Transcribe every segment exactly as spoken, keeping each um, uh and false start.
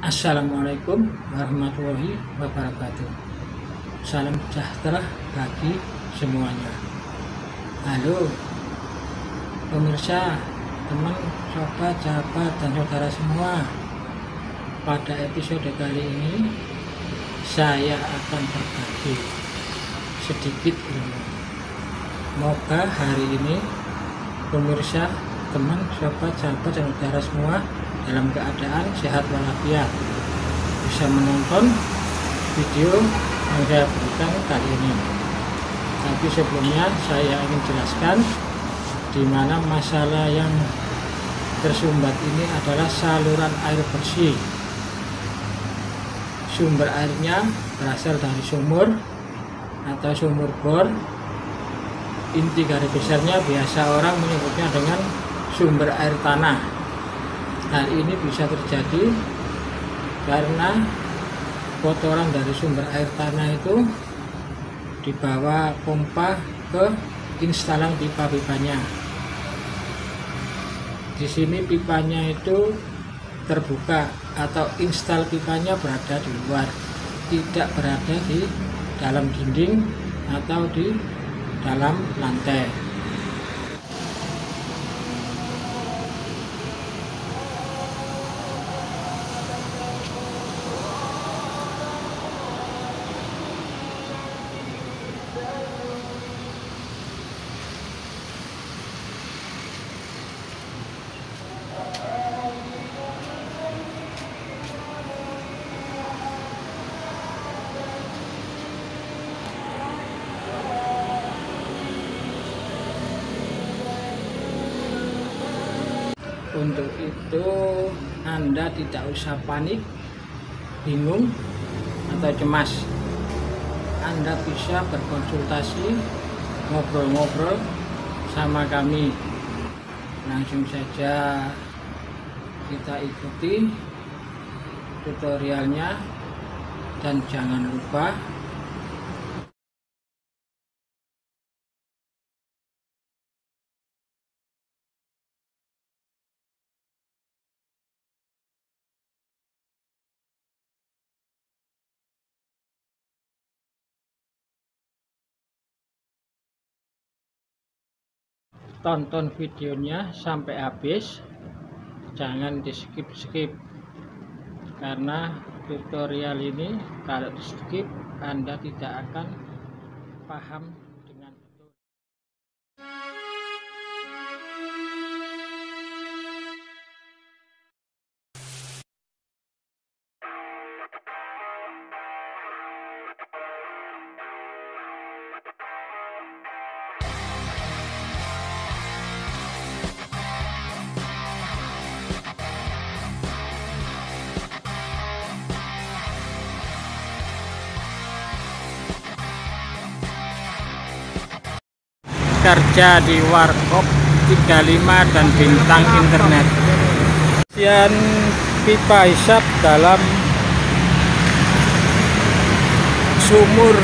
Assalamualaikum warahmatullahi wabarakatuh. Salam sejahtera bagi semuanya. Halo pemirsa, teman, sobat, sahabat, dan saudara semua. Pada episode kali ini saya akan berbagi sedikit ilmu. Semoga hari ini pemirsa, teman, sobat, sahabat, dan saudara semua dalam keadaan sehat walafiat, bisa menonton video yang saya berikan kali ini. Tapi sebelumnya saya ingin jelaskan di mana masalah yang tersumbat ini adalah saluran air bersih. Sumber airnya berasal dari sumur atau sumur bor. Inti garis besarnya biasa orang menyebutnya dengan sumber air tanah. Hal ini bisa terjadi karena kotoran dari sumber air tanah itu dibawa pompa ke instalan pipa-pipanya. Di sini pipanya itu terbuka atau instal pipanya berada di luar, tidak berada di dalam dinding atau di dalam lantai. Untuk itu Anda tidak usah panik, bingung, atau cemas. Anda bisa berkonsultasi, ngobrol-ngobrol sama kami. Langsung saja kita ikuti tutorialnya, dan jangan lupa tonton videonya sampai habis, jangan di skip-skip, karena tutorial ini kalau di skip Anda tidak akan paham dengan betul. Kerja di Warkop tiga puluh lima dan Bintang Internet. Isian pipa hisap dalam sumur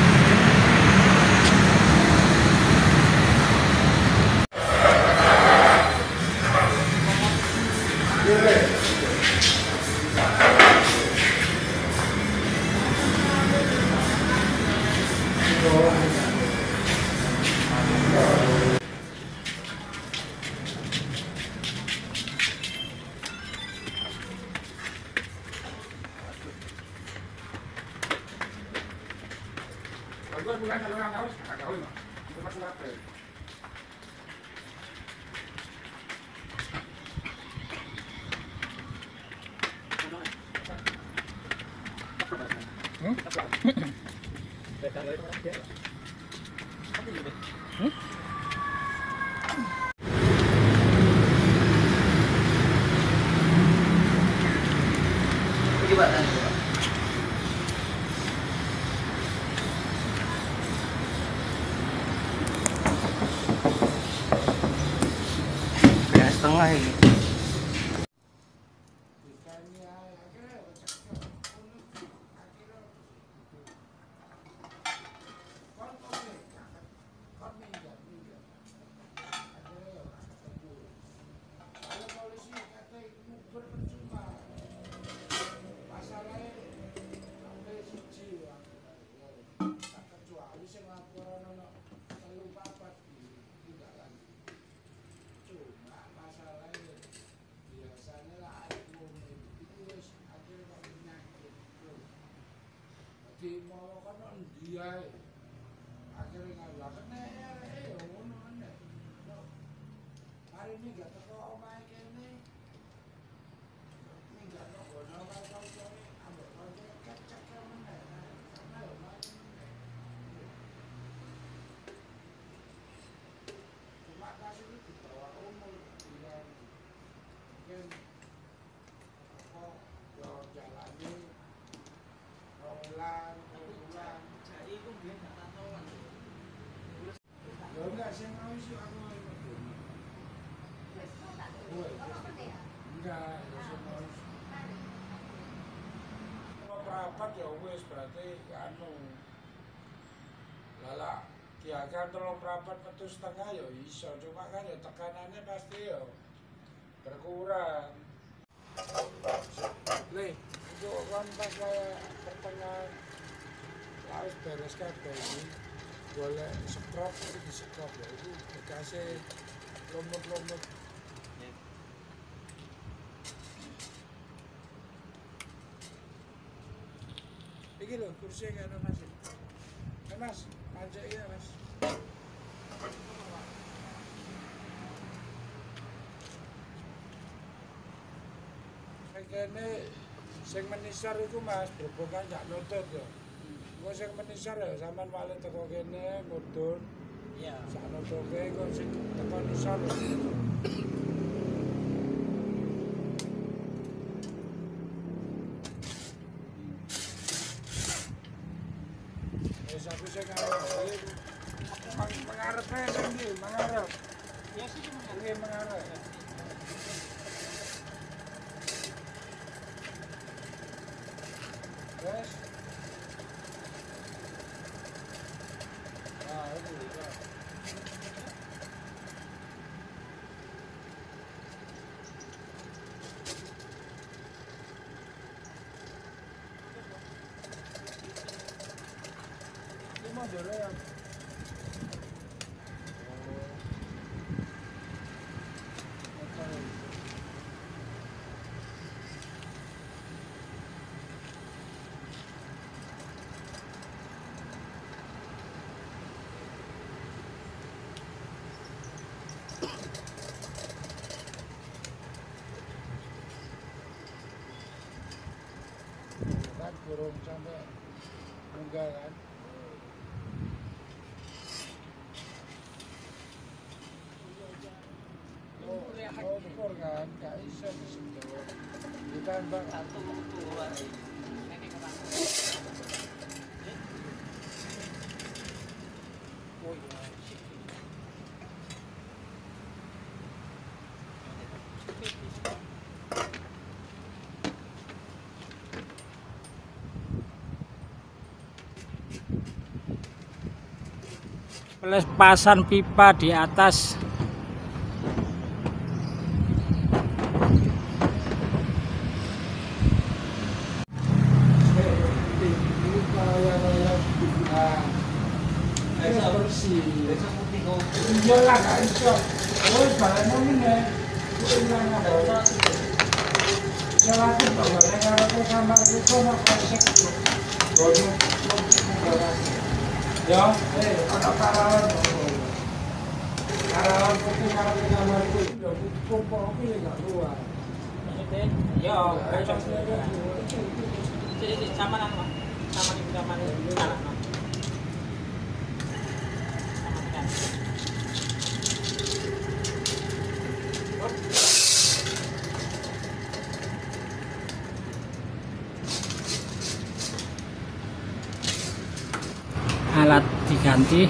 Hmm? Hmm? Kayak setengah ini. dia akhirnya ngalah kene eh ngono meneh. Hari ini gak teko omahe kene. Ini gak teko ono karo ambek kok kecek meneh. Sama yo meneh. Cuma kasih itu dibawa umur dia. Mungkin kok yo jalani bulan, bulan. Jadi aku biar gak tatoan. Ya enggak sih mau sih aku itu. Enggak, ya sih mau. Kalau perapat ya wis berarti anu. Lala kiakan telung perapat metu setengah ya iso, cuma kan ya tekanannya pasti ya berkurang. Le, itu kan pas kayak pertengahan laus beres kabeh iki golek sekrop itu di sekrop ya itu bekasnya lumut-lumut. Iki lho kursi kan Mas. Eh Mas, pancek ya Mas. Kene sing menisar iku Mas, berhubungan gak nutut ya. Engko sing menisar ya sampean wale teko kene mudhun. Iya. Sak nutuke engko sing teko nisar. Wis aku sing arep mengarepe sing ndi, mengarep. Ya sih cuma Nggih mengarep. Wes. Ah, itu ya. Ini mau dulu ya. Kan burung sampai munggah kan. Oh, oh, betul kan, gak bisa di situ. Ditambah satu keluar ini. Ini ke bang. Oh iya. Pelepasan pipa di atas. ini kalau yang yang nah, Bisa bersih. Bisa putih kau. Iya lah, gak bisa. Oh, balanya ini itu bilang ada. Jalan itu bawa dengan aku sama itu mau konsep itu. Bodoh, ya, eh, ada karyawan. Karyawan putih kalau di kamar itu udah kumpul oke nggak keluar. Ya, jadi sama nang, sama di sama di sana. Sama kan. Alat diganti.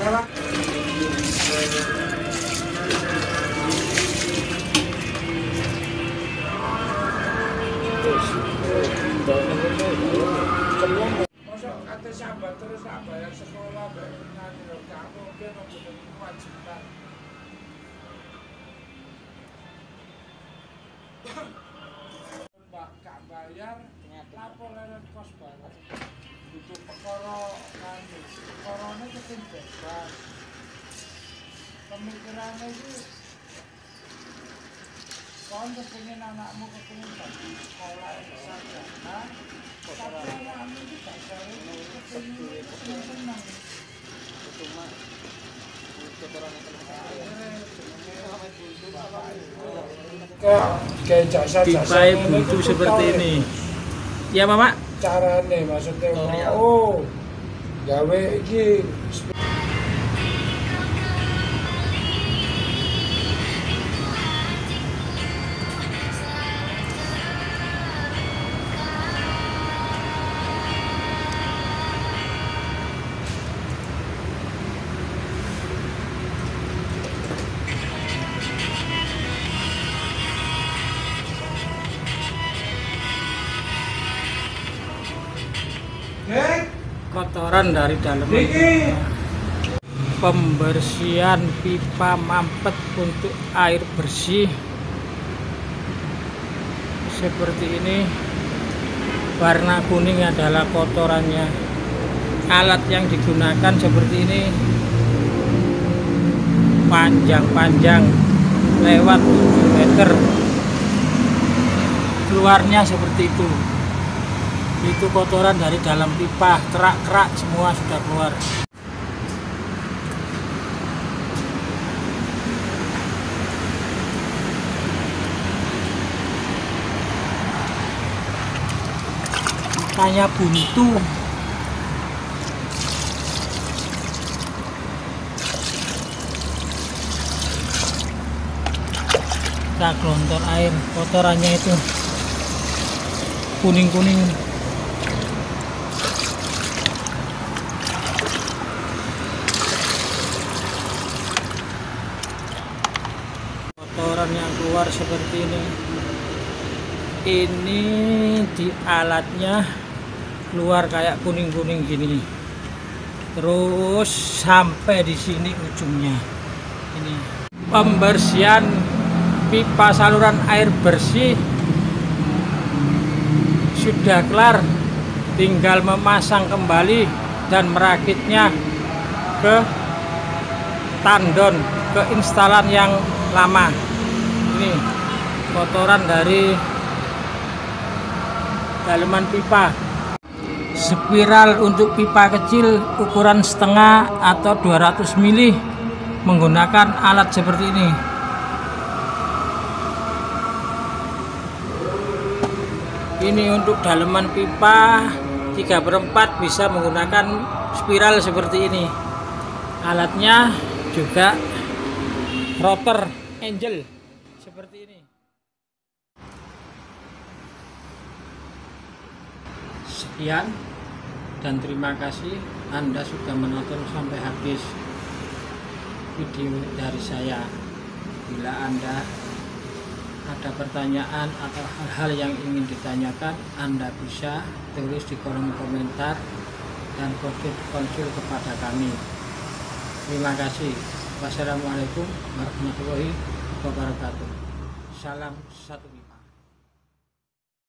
Salah. Masuk kata sahabat terus tak bayar sekolah, bayar nanti loh kamu mungkin mempunyai kewajiban. Mbak gak bayar, lapor lewat kos bayar. Itu perkara kami, perkaranya keting bebas. Pemikirannya itu kau kepingin anakmu kepingin bagi sekolah yang sarjana, tapi anakmu itu gak jauh kepingin kepingin senang. Cuma kotoran kayak jasa-jasa pipa buntu seperti ini. Ya, Mama. Carane maksudnya oh gawe iki kotoran dari dalam. Pembersihan pipa mampet untuk air bersih seperti ini. Warna kuning adalah kotorannya. Alat yang digunakan seperti ini panjang-panjang lewat tujuh meter, keluarnya seperti itu. Itu kotoran dari dalam pipa, kerak-kerak semua sudah keluar. Pipanya buntu. Kita gelontor air, kotorannya itu kuning-kuning. Kotoran yang keluar seperti ini. Ini di alatnya keluar kayak kuning-kuning gini. Terus sampai di sini ujungnya. Ini pembersihan pipa saluran air bersih sudah kelar. Tinggal memasang kembali dan merakitnya ke tandon, ke instalan yang lama. Ini kotoran dari daleman pipa. Spiral untuk pipa kecil ukuran setengah atau dua ratus mili menggunakan alat seperti ini. Ini untuk daleman pipa tiga per empat bisa menggunakan spiral seperti ini. Alatnya juga rotor angel seperti ini. Sekian dan terima kasih Anda sudah menonton sampai habis video dari saya. Bila Anda ada pertanyaan atau hal-hal yang ingin ditanyakan, Anda bisa tulis di kolom komentar dan konsul kepada kami. Terima kasih. Wassalamualaikum warahmatullahi wabarakatuh. Salam satu.